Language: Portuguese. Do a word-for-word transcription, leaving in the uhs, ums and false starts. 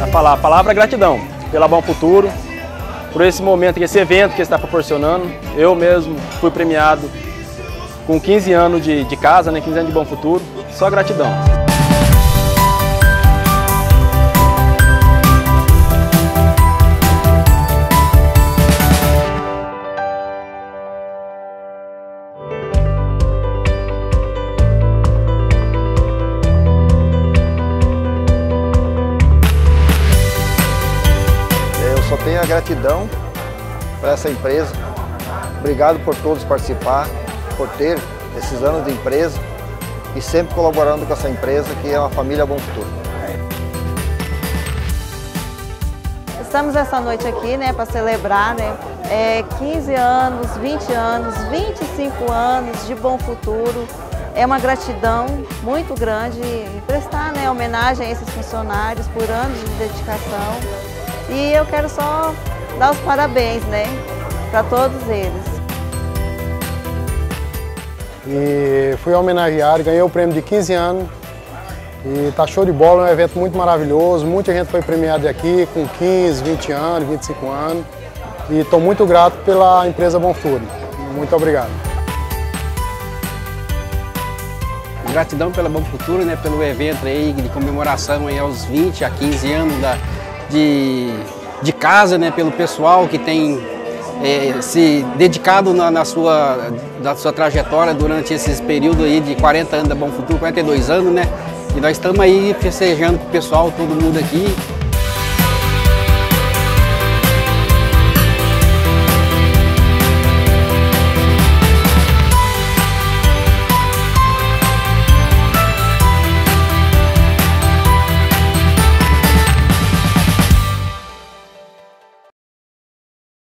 falar a palavra gratidão pela Bom Futuro, por esse momento, esse evento que está proporcionando. Eu mesmo fui premiado com quinze anos de, de casa, né, quinze anos de Bom Futuro, só gratidão. Só tenho a gratidão para essa empresa. Obrigado por todos participar, por ter esses anos de empresa e sempre colaborando com essa empresa que é uma família Bom Futuro. Estamos essa noite aqui, né, para celebrar, né, é, quinze anos, vinte anos, vinte e cinco anos de Bom Futuro. É uma gratidão muito grande e prestar, né, homenagem a esses funcionários por anos de dedicação. E eu quero só dar os parabéns, né, para todos eles. E fui homenageado, ganhei o prêmio de quinze anos e tá show de bola, é um evento muito maravilhoso. Muita gente foi premiada aqui com quinze, vinte anos, vinte e cinco anos e estou muito grato pela empresa Bom Futuro. Muito obrigado. Gratidão pela Bom Futuro, né, pelo evento aí de comemoração aí aos vinte a quinze anos da De, de casa, né, pelo pessoal que tem é, se dedicado na, na, sua, na sua trajetória durante esses períodos aí de quarenta anos da Bom Futuro, quarenta e dois anos, né? E nós estamos aí festejando com o pessoal, todo mundo aqui.